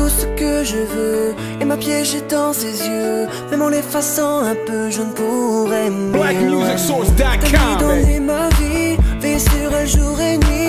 tout ce que je veux et m'a piégé dans ses yeux. Même en l'effaçant un peu, je ne pourrais m'éloigner. De lui donner ma vie, veiller sur elle jour et nuit.